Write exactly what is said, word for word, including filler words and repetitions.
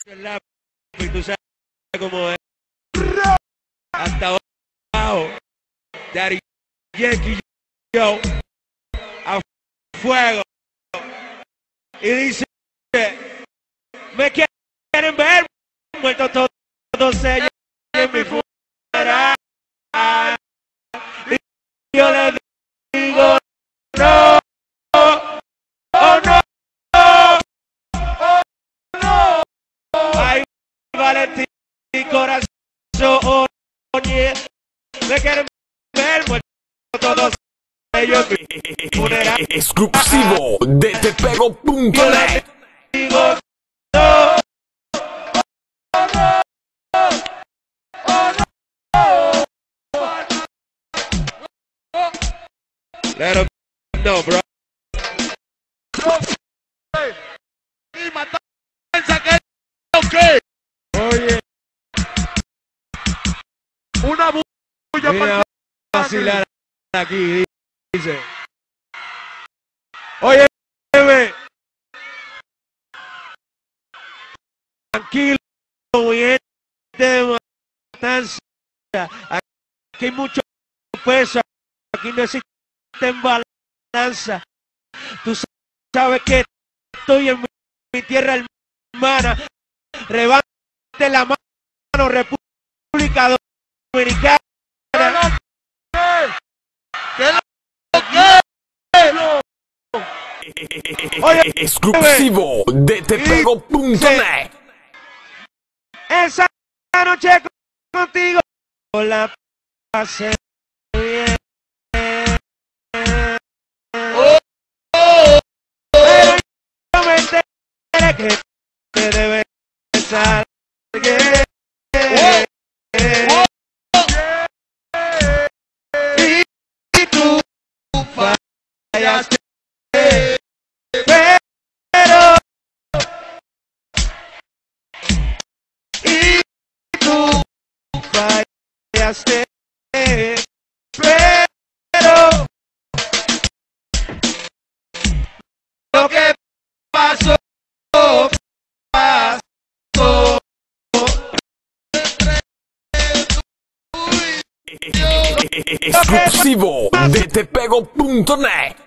el lápiz, tú sabes cómo es. Hasta abajo. Daddy Yankee, yo. A fuego. Y dice, me quieren ver muerto todos, todos ellos en mi funeral. Y yo les digo, no, oh no, oh no. Ay, Valentín, corazón, oye, me quieren ver muerto todos ellos en mi funeral. Exclusivo de te pego punto net. Digo, no, oh no, oh no. Let him know, bro. Y matanza que okay. Oye, Una bulla vine para a vacilar aquí, dice. Oye, bebé. Tranquilo, mi gente de Matanza. Aquí hay mucho peso. Aquí no existen balanza. Tú sabes que estoy en mi, mi tierra hermana. Levante la mano, República Dominicana. ¿Qué lo Oye, Exclusivo de te pego punto net. esa noche contigo la pasé bien. oh, oh, Pero yo me enteré que te debes besar. Que- oh, Y y tú fallaste. Pero y tú fallaste. Pero lo que pasó, pasó. Exclusivo de te pego punto net.